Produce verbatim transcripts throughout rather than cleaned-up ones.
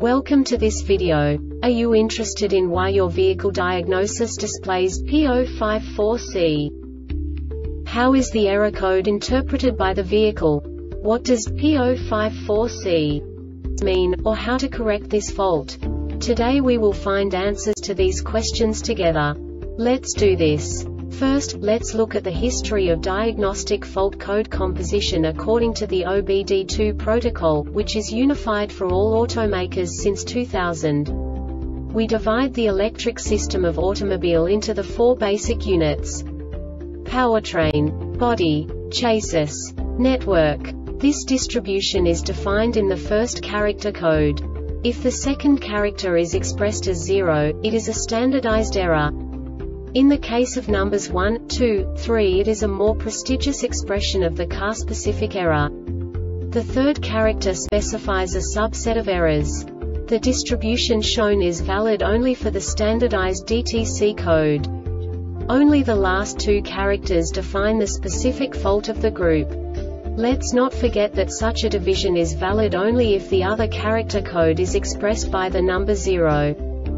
Welcome to this video. Are you interested in why your vehicle diagnosis displays P zero five four C? How is the error code interpreted by the vehicle? What does P zero five four C mean, or how to correct this fault? Today we will find answers to these questions together. Let's do this. First, let's look at the history of diagnostic fault code composition according to the O B D two protocol, which is unified for all automakers since two thousand. We divide the electric system of automobile into the four basic units: powertrain, body, chassis, network. This distribution is defined in the first character code. If the second character is expressed as zero, it is a standardized error. In the case of numbers one, two, three, it is a more prestigious expression of the car-specific error. The third character specifies a subset of errors. The distribution shown is valid only for the standardized D T C code. Only the last two characters define the specific fault of the group. Let's not forget that such a division is valid only if the other character code is expressed by the number zero.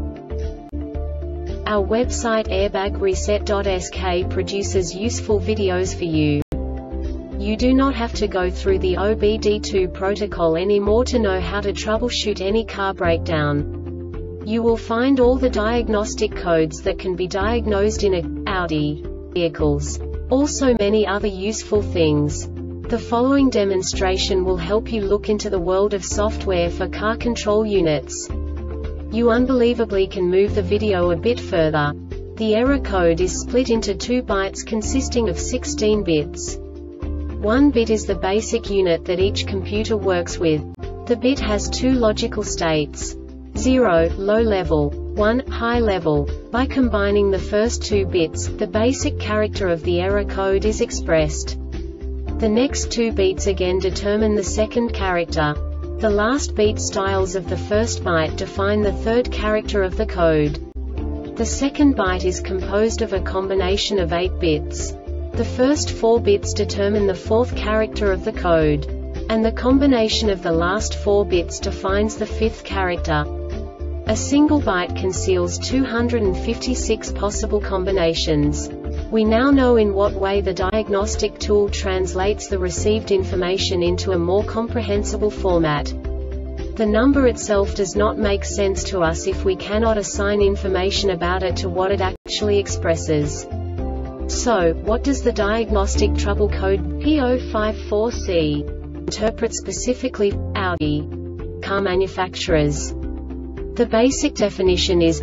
Our website airbag reset dot S K produces useful videos for you. You do not have to go through the O B D two protocol anymore to know how to troubleshoot any car breakdown. You will find all the diagnostic codes that can be diagnosed in a Audi vehicles. Also many other useful things. The following demonstration will help you look into the world of software for car control units. You unbelievably can move the video a bit further. The error code is split into two bytes consisting of sixteen bits. One bit is the basic unit that each computer works with. The bit has two logical states: zero, low level, one, high level. By combining the first two bits, the basic character of the error code is expressed. The next two bits again determine the second character. The last beat styles of the first byte define the third character of the code. The second byte is composed of a combination of eight bits. The first four bits determine the fourth character of the code. And the combination of the last four bits defines the fifth character. A single byte conceals two hundred fifty-six possible combinations. We now know in what way the diagnostic tool translates the received information into a more comprehensible format. The number itself does not make sense to us if we cannot assign information about it to what it actually expresses. So, what does the diagnostic trouble code P zero five four C interpret specifically for Audi car manufacturers? The basic definition is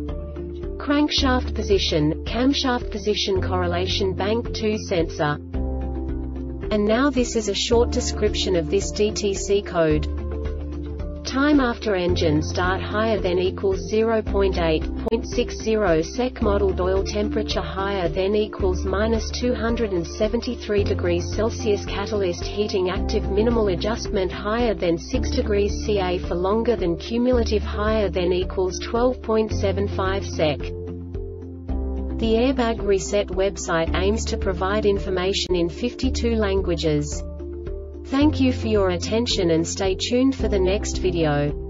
crankshaft position, camshaft position correlation bank two sensor. And now this is a short description of this D T C code. Time after engine start higher than equals zero point eight six zero sec. Modeled oil temperature higher than equals minus two hundred seventy-three degrees Celsius. Catalyst heating active minimal adjustment higher than six degrees Celsius for longer than cumulative higher than equals twelve point seven five sec. The Airbag Reset website aims to provide information in fifty-two languages. Thank you for your attention and stay tuned for the next video.